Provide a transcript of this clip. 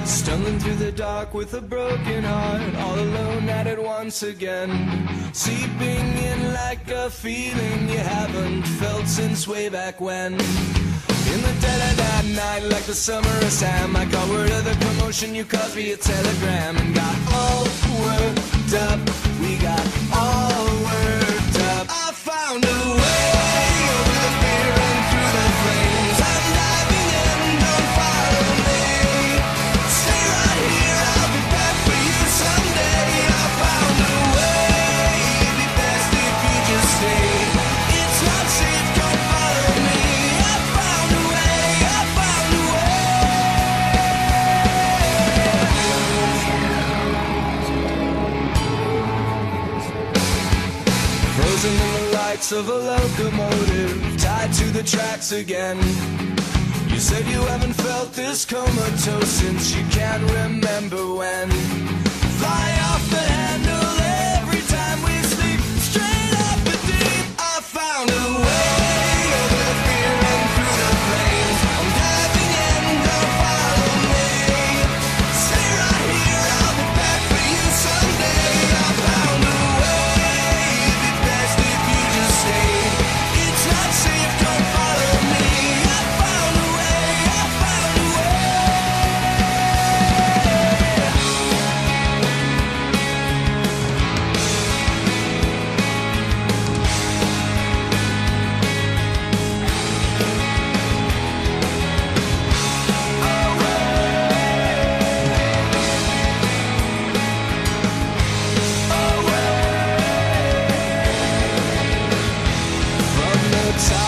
Stumbling through the dark with a broken heart, all alone at it once again. Seeping in like a feeling you haven't felt since way back when. In the dead of that night, like the summer of Sam, I got word of the commotion, you caused me a telegram. And got all worked up, we got all worked up. I found a way over the fear and through the flames. I'm diving in, don't follow me. Stay right here, I'll be back for you someday. I found a way, it'd be best if you just stay. It's not safe, don't follow me. I found a way, I found a way. Frozen in the lights of a locomotive, tied to the tracks again. You said you haven't felt this comatose since you can't remember when. Fly off the handle every time we sleep, straight up and deep. I found a way over the fear and through the flames. I'm diving in, don't follow me. Stay right here, I'll be back for you someday. I found a way, it'd be best if you just stay. It's not safe, don't follow me. I found a way, I found a way. From the top